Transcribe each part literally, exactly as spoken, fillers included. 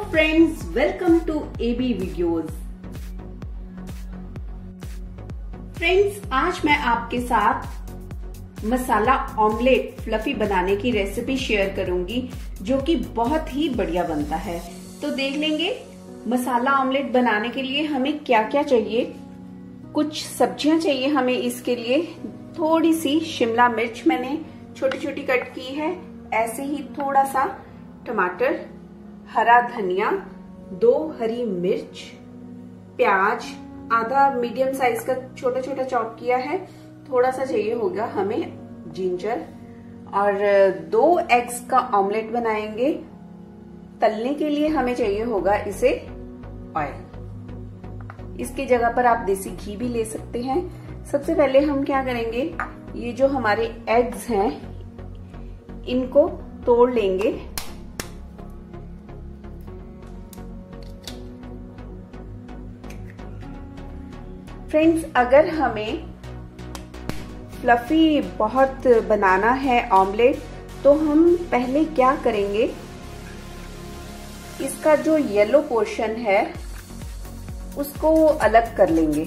Friends, welcome to AB videos. Friends, आज मैं आपके साथ मसाला ऑमलेट फ्लफी बनाने की रेसिपी शेयर करूंगी जो कि बहुत ही बढ़िया बनता है। तो देख लेंगे मसाला ऑमलेट बनाने के लिए हमें क्या क्या चाहिए। कुछ सब्जियां चाहिए हमें इसके लिए। थोड़ी सी शिमला मिर्च मैंने छोटी छोटी कट की है, ऐसे ही थोड़ा सा टमाटर, हरा धनिया, दो हरी मिर्च, प्याज आधा मीडियम साइज का छोटा छोटा चॉप किया है, थोड़ा सा चाहिए होगा हमें जिंजर, और दो एग्स का ऑमलेट बनाएंगे। तलने के लिए हमें चाहिए होगा इसे ऑयल। इसकी जगह पर आप देसी घी भी ले सकते हैं। सबसे पहले हम क्या करेंगे, ये जो हमारे एग्स हैं इनको तोड़ लेंगे। फ्रेंड्स, अगर हमें फ्लफी बहुत बनाना है ऑमलेट तो हम पहले क्या करेंगे, इसका जो येलो पोर्शन है उसको अलग कर लेंगे।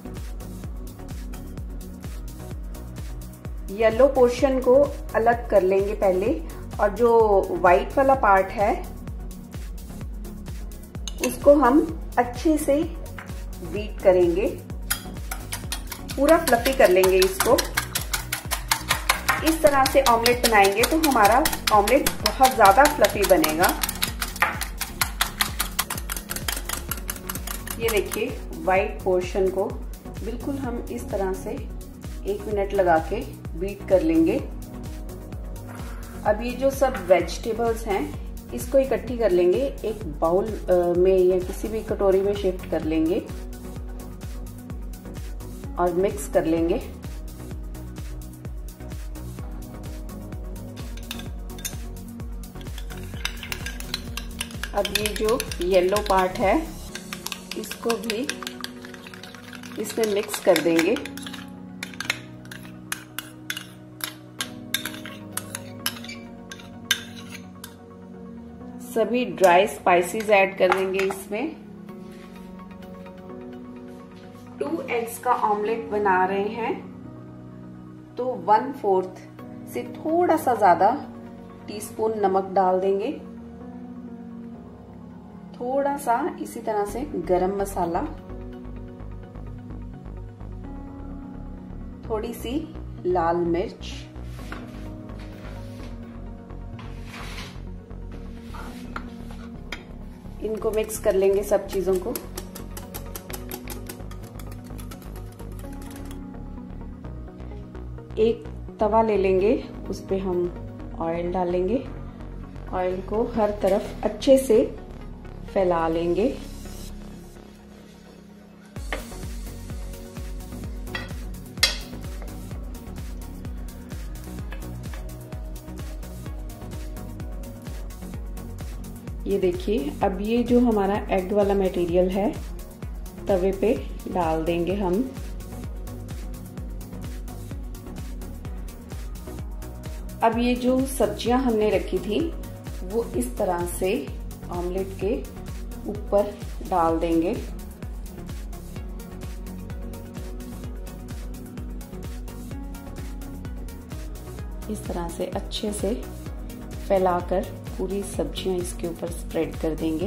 येलो पोर्शन को अलग कर लेंगे पहले, और जो व्हाइट वाला पार्ट है उसको हम अच्छे से बीट करेंगे, पूरा फ्लफी कर लेंगे इसको। इस तरह से ऑमलेट बनाएंगे तो हमारा ऑमलेट बहुत ज्यादा फ्लफी बनेगा। ये देखिए, व्हाइट पोर्शन को बिल्कुल हम इस तरह से एक मिनट लगा के बीट कर लेंगे। अब ये जो सब वेजिटेबल्स हैं इसको इकट्ठी कर लेंगे, एक बाउल में या किसी भी कटोरी में शिफ्ट कर लेंगे और मिक्स कर लेंगे। अब ये जो येलो पार्ट है इसको भी इसमें मिक्स कर देंगे। सभी ड्राई स्पाइसेस ऐड कर देंगे इसमें। टू एग्स का ऑमलेट बना रहे हैं तो वन फोर्थ से थोड़ा सा ज्यादा टीस्पून नमक डाल देंगे। थोड़ा सा इसी तरह से गरम मसाला, थोड़ी सी लाल मिर्च, इनको मिक्स कर लेंगे सब चीजों को। एक तवा ले लेंगे, उस पे हम ऑयल डालेंगे। ऑयल को हर तरफ अच्छे से फैला लेंगे। ये देखिए, अब ये जो हमारा एग वाला मटेरियल है तवे पे डाल देंगे हम। अब ये जो सब्जियां हमने रखी थी वो इस तरह से ऑमलेट के ऊपर डाल देंगे। इस तरह से अच्छे से फैलाकर पूरी सब्जियां इसके ऊपर स्प्रेड कर देंगे।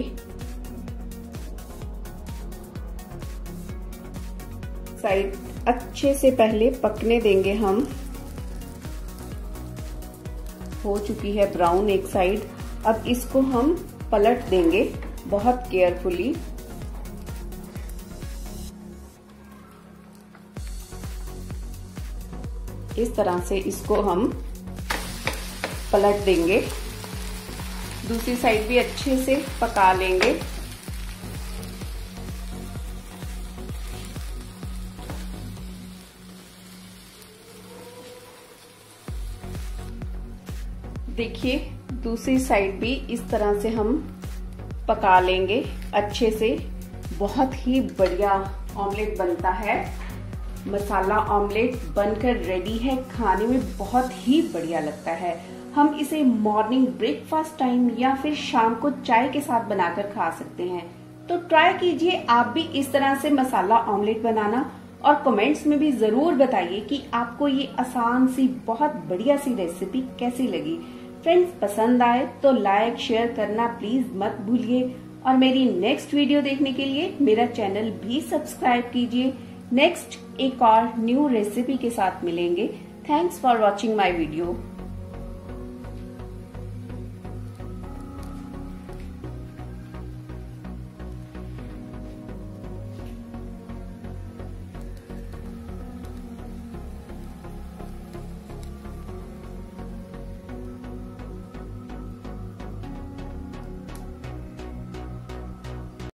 साइड अच्छे से पहले पकने देंगे हम। हो चुकी है ब्राउन एक साइड। अब इसको हम पलट देंगे बहुत केयरफुली। इस तरह से इसको हम पलट देंगे। दूसरी साइड भी अच्छे से पका लेंगे। देखिए, दूसरी साइड भी इस तरह से हम पका लेंगे अच्छे से। बहुत ही बढ़िया ऑमलेट बनता है। मसाला ऑमलेट बनकर रेडी है, खाने में बहुत ही बढ़िया लगता है। हम इसे मॉर्निंग ब्रेकफास्ट टाइम या फिर शाम को चाय के साथ बनाकर खा सकते हैं। तो ट्राई कीजिए आप भी इस तरह से मसाला ऑमलेट बनाना और कमेंट्स में भी जरूर बताइए कि आपको ये आसान सी बहुत बढ़िया सी रेसिपी कैसी लगी। फ्रेंड्स, पसंद आए तो लाइक शेयर करना प्लीज मत भूलिए और मेरी नेक्स्ट वीडियो देखने के लिए मेरा चैनल भी सब्सक्राइब कीजिए। नेक्स्ट एक और न्यू रेसिपी के साथ मिलेंगे। Thanks for watching my video.